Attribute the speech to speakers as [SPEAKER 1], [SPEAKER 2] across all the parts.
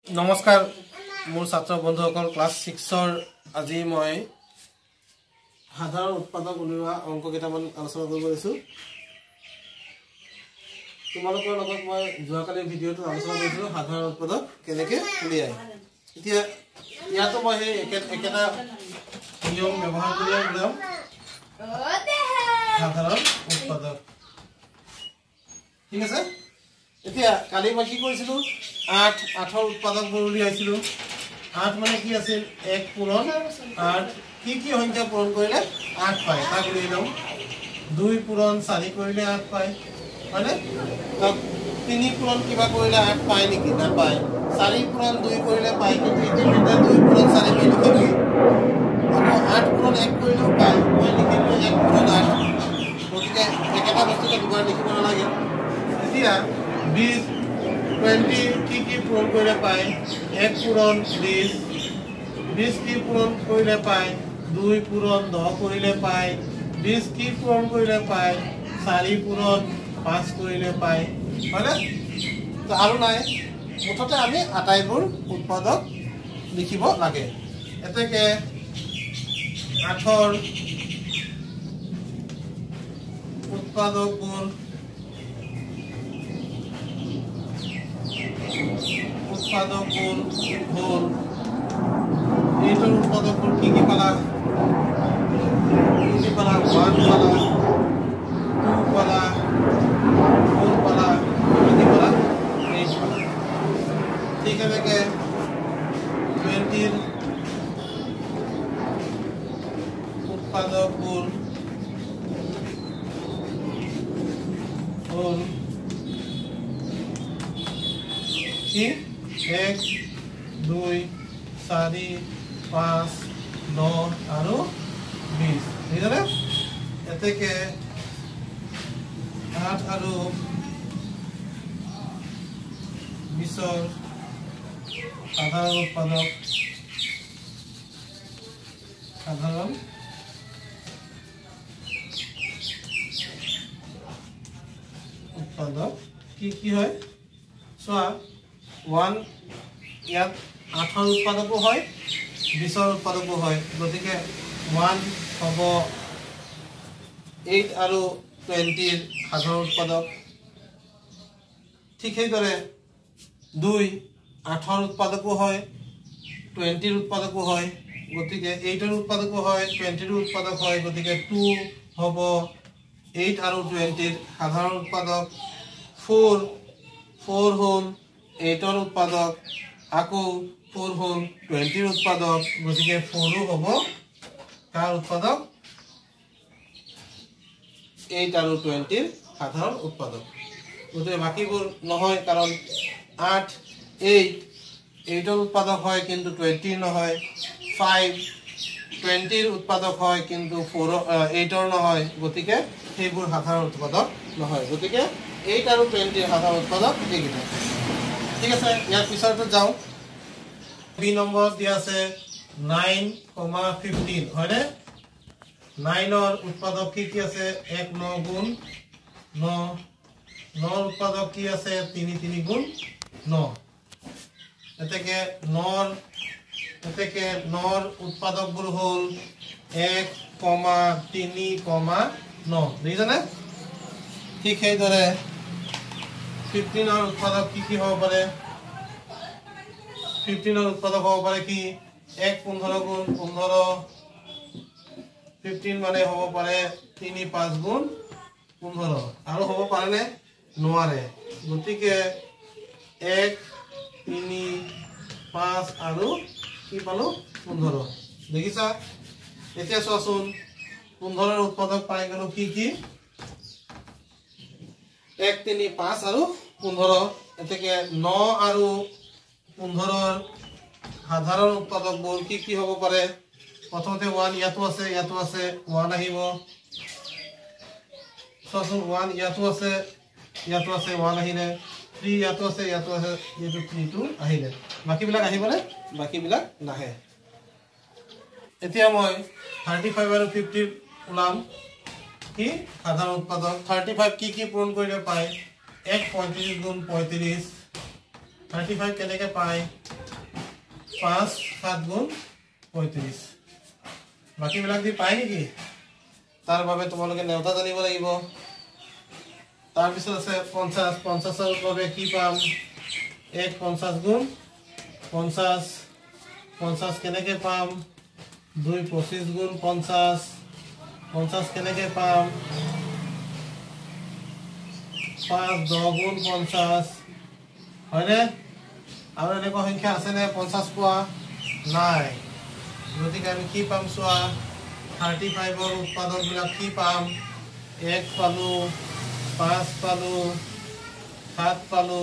[SPEAKER 1] নমস্কাৰ মোৰ ছাত্ৰ বন্ধুসকল ক্লাছ 6ৰ আজি মই সাধাৰণ উৎপাদক উলিওৱা অংক কেইটামান আলোচনা কৰিব লৈছো তোমালোকৰ লগত মই যোৱাকালি ভিডিঅটো আলোচনা কৰিছিলো সাধাৰণ উৎপাদক কেনেকৈ উলিয়াই এতিয়া ইয়াতো মই এই একেটা নিয়ম ব্যৱহাৰ কৰি উলিয়াম সাধাৰণ উৎপাদক ঠিক আছে এতিয়া কালি মই কি কৰিছিলো 8 উৎপাদক উলিয়াইছিলো 8 মানে কি আছিল 1 পূৰণ 8 কি সংখ্যা পূৰণ কৰিলে 8 পায় তা উলিয়াই লওঁ 2 পূৰণ 4 কৰিলে 8 পায় হয়নে তো 3 পূৰণ কিবা কৰিলে 8 পায় নেকি না পায় 4 পূৰণ 2 কৰিলে পায় কিন্তু এটা 2 পূৰণ 4 মই লিখিলো আকৌ 8 পূৰণ 1 কৰিলেও পায় মই লিখিলো 1 পূৰণ 8 গতিকে একেটা বস্তুকে দুবাৰ লিখিব নালাগে এতিয়া 20 20 কি পূৰণ কৰিলে পায় 1 পূৰণ 20 20 কি পূৰণ কৰিলে পায় 2 পূৰণ 10 কৰিলে পায় 20 কি পূৰণ কৰিলে পায় 4 পূৰণ 5 কৰিলে পায় হয়নে তো আৰু নাই মুঠতে আমি আটাইবোৰ উৎপাদক লিখিব লাগে এতেকে 8ৰ উৎপাদকবোৰ হল এইটোৰ উৎপাদকবোৰ কি পালা 1 পালা 2 পালা 4 পালা 3 পালা 8 পালা ঠিক আছে 20ৰ উৎপাদকবোৰ হল কি 1 2 4 5 9 আৰু 20 ঠিক আছে এতেকে 8 আৰু 20ৰ সাধাৰণ উৎপাদক কি হয় চোৱা 1 ইয়াত 8ৰ উৎপাদকো হয় 20ৰ উৎপাদকো হয় গতিকে 1 হ'ব 8 আৰু 20ৰ সাধাৰণ উৎপাদক ঠিক সেইদৰে 2 8ৰ উৎপাদকো হয় 20ৰ উৎপাদকো হয় গতিকে 8ৰ উৎপাদকো হয় 20ৰ উৎপাদক হয় গতিকে 2 হ'ব 8 আৰু 20ৰ সাধাৰণ উৎপাদক 4 হ'ল 8ৰ উৎপাদক আকৌ 4 হ'ল 20ৰ উৎপাদক গতিকে 4ও হ'ব কাৰ উৎপাদক 8 আৰু 20ৰ সাধাৰণ উৎপাদক গতিকে বাকিবোৰ নহয় কাৰণ 8 8ৰ উৎপাদক হয় কিন্তু 20ৰ নহয় 5 20ৰ উৎপাদক হয় কিন্তু 8ৰ নহয় গতিকে সেইবোৰ সাধাৰণ উৎপাদক নহয় গতিকে 8 আৰু 20ৰ সাধাৰণ উৎপাদক এইকেইটা ঠিক আছে ইয়াৰ পিছৰটো যাও বি নম্বৰ দিয়া আছে 9,15 হয়নে 9ৰ উৎপাদক কি আছে 1 9 গুণ 9 9ৰ উৎপাদক কি আছে 3 3 গুণ 9 এতেকে 9ৰ উৎপাদকবোৰ হ'ল 1 3 9 বুজিছানে ঠিক সেইদৰে 15ৰ উৎপাদক কি হ'ব পাৰে 15ৰ উৎপাদক হ'ব পাৰে কি 1 15 গুণ 15 15 মানে হ'ব পাৰে 3 5 গুণ 15 আৰু হ'ব পাৰে নে নোৱাৰে গতিকে 1 3 5 আৰু কি পালো 15 দেখিছা এতিয়া চোৱাচোন 15ৰ উৎপাদক পাই গলো কি 1 3 5 আৰু 15 এতেকে 9 আৰু 15ৰ সাধাৰণ উৎপাদকবোৰ কি হ'ব পাৰে প্ৰথমতে 1 ইয়াতো আছে 1 আহিব চোৱাচোন 1 ইয়াতো আছে 1 আহিলে 3 ইয়াতো আছে এইটো 3টো আহিলে বাকিবিলাক আহিবনে বাকিবিলাক নাহে এতিয়া মই 35 আৰু 50 ওলাম কি সাধাৰণ উৎপাদক 35 কি পূৰণ কৰিলে পায় 1 35 গুণ 35 35 কেনেকৈ পায় 5 7 গুণ 35 বাকিবিলাক দি পায় নেকি তাৰ বাবে তোমালোকে নেওতা জানিব লাগিব তাৰ পিছত আছে 50 50 ৰ বাবে কি পাম 1 50 গুণ 50 50 কেনেকৈ পাম 2 25 গুণ 50 50 কেনেকৈ পাম 5 10 গুণ 50 হয়নে আৰু এনেকুৱা সংখ্যা আছে নে 50 পোৱা নাই গতিকে আমি কি পাম চোৱা 35 ৰ উৎপাদকবিলাক কি পাম 1 পালো 5 পালো 7 পালো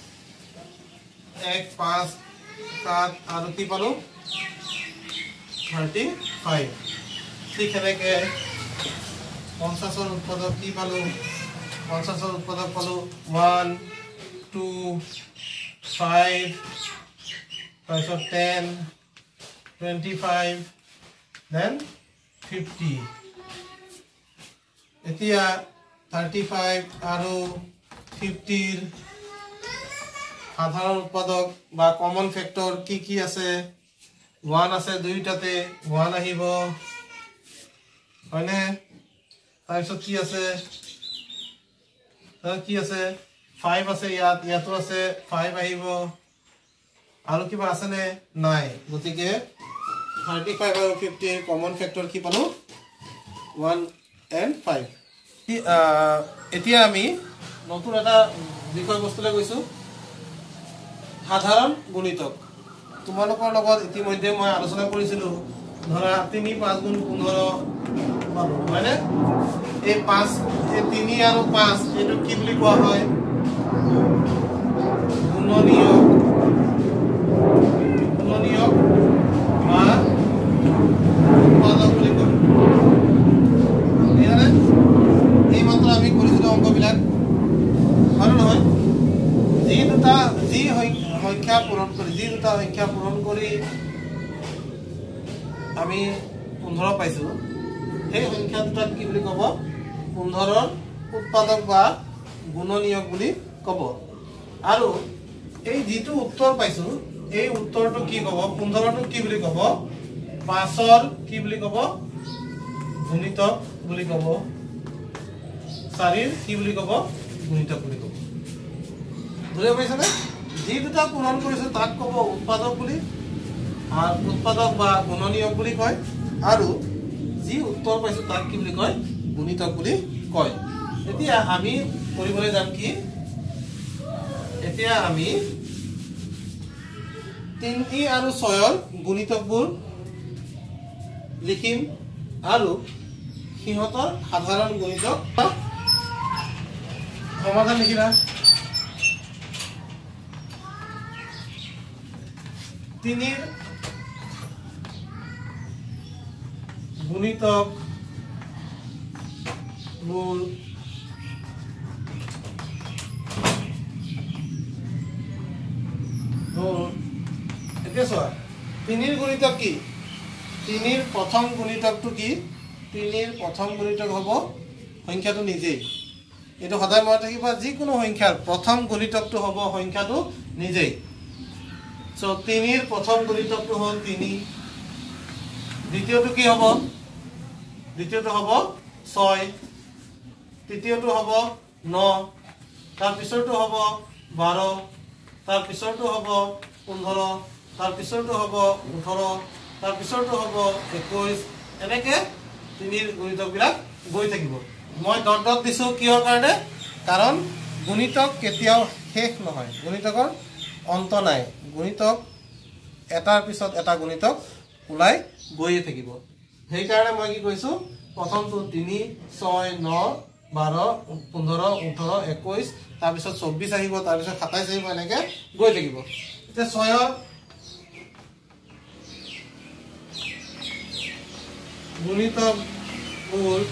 [SPEAKER 1] 1 5 7 আৰু কি পালো 35 ঠিক এনেকৈ 50 ৰ উৎপাদক কি পালো 50 ৰ উৎপাদক পালো 1 2 5 তাৰপিছত 10 25 then 50 এতিয়া 35 আৰু 50 ৰ সাধাৰণ উৎপাদক বা কমন ফেক্টৰ কি কি আছে 1 আছে দুইটাতে 1 আহিব হয়নে তাৰপিছত কি আছে 5 আছে ইয়াতো আছে 5 আহিব আৰু কিবা আছে নে নাই গতিকে 35 আৰু 50 কমন ফেক্টৰ কি পালো 1 and 5 এতিয়া আমি নতুন এটা বিষয়বস্তুলৈ গৈছো সাধাৰণ গুণিতক তোমালোকৰ লগত ইতিমধ্যে মই আলোচনা কৰিছিলো ধৰা 3 5 গুণ 15 পালো হয়নে এই 5 এই 3 আৰু 5 এটো কি বুলি কোৱা হয় গুণনীয়ক বা উৎপাদক বুলি কয় এই মাত্ৰ আমি কৰিছিলো অংকবিলাক হয় নহয় যি দুটা সংখ্যা পূৰণ কৰি আমি 15 পাইছো সেই সংখ্যা দুটা কি বুলি ক'ব 15 ৰ উৎপাদক বা গুণনীয়ক বুলি ক'ব আৰু এই যেটো উত্তৰ পাইছো এই উত্তৰটো কি ক'ব 15 টো কি বুলি ক'ব 5 ৰ কি বুলি ক'ব গুণিতক বুলি ক'ব 4 ৰ কি বুলি ক'ব গুণিতক বুলি ক'ব বুজি পাইছানে যি দুটা পূৰণ কৰিছো তাক ক'ব উৎপাদক বুলি আর উৎপাদক বা গুণনীয়ক বুলি কয় আৰু যি উত্তৰ পাইছো তাক কি বুলি কয় গুণিতক বুলি কয় এতিয়া আমি কৰিবলৈ যাম কি এতিয়া আমি 3 আৰু 6 ৰ গুণিতকবোৰ লিখিম আৰু সিহঁতৰ সাধাৰণ গুণিতক সমাধান লিখিবা 3 ৰ গুণিতক মূল এতিয়া চোৱা 3 ৰ গুণিতক কি 3 ৰ প্ৰথম গুণিতকটো কি 3 ৰ প্ৰথম গুণিতক হ'ব সংখ্যাটো নিজেই এটো সদায় মনত ৰাখিবা যিকোনো সংখ্যাৰ প্ৰথম গুণিতকটো হ'ব সংখ্যাটো নিজেই সো 3 ৰ প্ৰথম গুণিতকটো হ'ল 3 দ্বিতীয়টো কি হ'ব দ্বিতীয়টো হ'ব 6 তৃতীয়টো হ'ব 9 তাৰ পিছৰটো হ'ব 12 তাৰ পিছৰটো হ'ব 15 তাৰ পিছৰটো হ'ব 18 তাৰ পিছৰটো হ'ব 21 এনেকে 3 ৰ গুণিতকবিলাক গৈ থাকিব মই ডট ডট দিছো কিহৰ কাৰণে কাৰণ গুণিতক কেতিয়াও শেষ নহয় গুণিতকৰ অন্ত নাই গুণিতক এটাৰ পিছত এটা গুণিতক ওলাই গৈয়ে থাকিব সেই কাৰণে মই কি কৈছো প্ৰথমটো 3 6 9 12 15 18 21 তাৰ পিছত 24 আহিব তাৰ পিছত 27 আহিব এনেকে গৈ থাকিব এতিয়া 6 গুণিতক মূল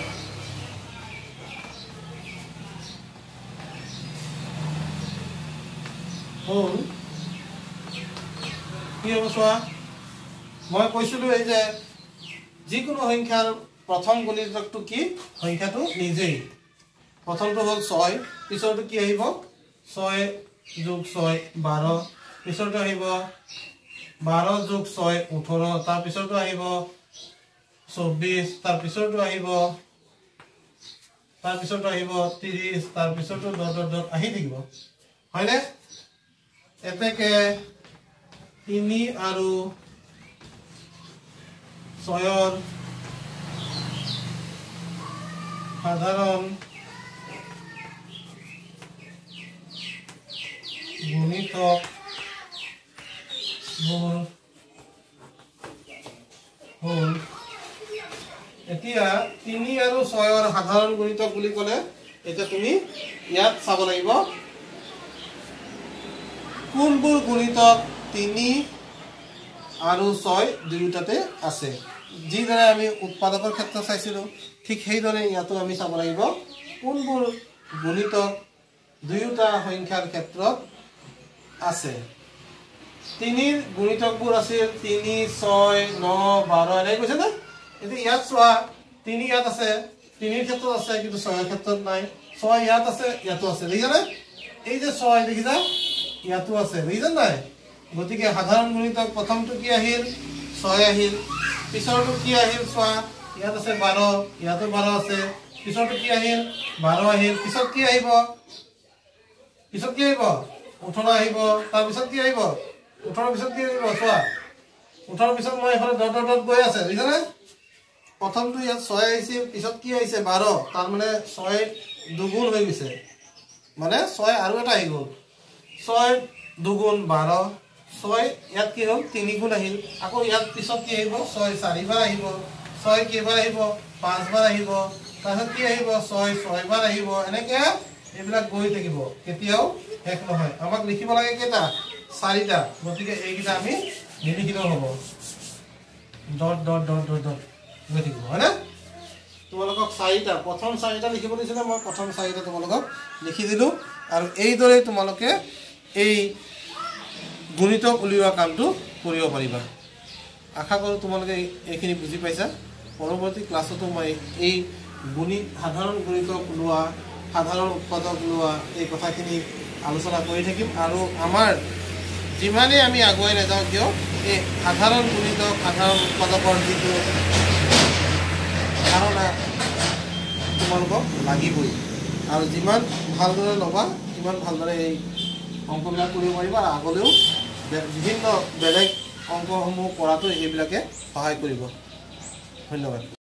[SPEAKER 1] হ'ল কি হ'ব চোৱা মই কৈছিলো এই যে যিকোনো সংখ্যাৰ প্ৰথম গুণিতকটো কি সংখ্যাটো নিজেই প্ৰথমটো হ'ল 6 পিছৰটো কি আহিব 6 + 6 12 পিছৰটো আহিব 12 যোগ 6 18 তাৰ পিছৰটো আহিব 24 তাৰ পিছৰটো আহিব 30 তাৰ পিছৰটো ডট আহি থাকিব হয়নে এতেকে 3 আৰু 6ৰ সাধাৰণ গুণিতক হ'ল এতিয়া 3 আৰু 6ৰ সাধাৰণ গুণিতক বুলি ক'লে এটা তুমি ইয়াত চাব লাগিব কোনবোৰ গুণিতক 3 আৰু 6 দুয়োটাতে আছে যিদৰে আমি উৎপাদকৰ ক্ষেত্ৰত চাইছিলো ঠিক সেইদৰে ইয়াতো আমি চাব লাগিব কোনবোৰ গুণিতক দুয়োটা সংখ্যাৰ ক্ষেত্ৰত আছে 3ৰ গুণিতকবোৰ আছিল 3 6 9 12 এনে কৈছে না এতিয়া ইয়াত চোৱা 3 ইয়াত আছে 3ৰ ক্ষেত্ৰত আছে কিন্তু 6ৰ ক্ষেত্ৰত নাই 6 ইয়াত আছে ইয়াতো আছে দেখিছানে এই যে 6 দেখিছা ইয়াতো আছে দেখিছা নাই গতিকে সাধাৰণ গুণিতক প্ৰথমটো কি আহিল 6 আহিল পিছৰটো কি আহিল চোৱা ইয়াত আছে 12 ইয়াতো 12 আছে পিছৰটো কি আহিল 12 আহিল পিছত কি আহিব 18 আহিব তাৰ পিছত কি আহিব 18 পিছত কি আহিব চোৱা 18 পিছত মই এফালে ডট গৈ আছে বুজিছানে প্ৰথমটো ইয়াত 6 আহিছে পিছত কি আহিছে 12 তাৰ মানে 6 দুগুণ হৈ গৈছে মানে 6 আৰু এটা আহি গ'ল 6 দুগুণ 12 6 ইয়াত কি হ'ল 3 গুণ আহিল আকৌ ইয়াত পিছত কি আহিব 6 4 বাৰ আহিব 6 কেইবাৰ আহিব 5 বাৰ আহিব তাৰপিছত কি আহিব 6 বাৰ আহিব এনেকে এইবিলাক গৈ থাকিব কেতিয়াও শেষ নহয় আমাক লিখিব লাগে কেইটা 4টা গতিকে এইকেইটা আমি নিলিখিলেও হ'ব ডট গৈ থাকিব হয় না তোমালোকক 4টা প্ৰথম 4টা লিখিব দিছিলে মই প্ৰথম 4টা তোমালোকক লিখি দিলো আৰু এইদৰে তোমালোকে এই গুণিতক উলিওৱা কামটো কৰিব পাৰিবা আশা কৰোঁ তোমালোকে এইখিনি বুজি পাইছা পৰৱৰ্তী ক্লাছতো মই এই সাধাৰণ গুণিতক ওলোৱা সাধাৰণ উৎপাদক ওলোৱা এই কথাখিনি আলোচনা কৰি থাকিম আৰু আমাৰ যিমানেই আমি আগুৱাই নাযাওঁ কিয় এই সাধাৰণ গুণিতক সাধাৰণ উৎপাদকৰ যিটো ধাৰণা তোমালোকক লাগিবই আৰু যিমান ভালদৰে ল'বা সিমান ভালদৰে এই অংকবিলাক কৰিব পাৰিবা আৰু আগলৈও বিভিন্ন বেলেগ অংকসমূহ কৰাটো এইবিলাকে সহায় কৰিব ধন্যবাদ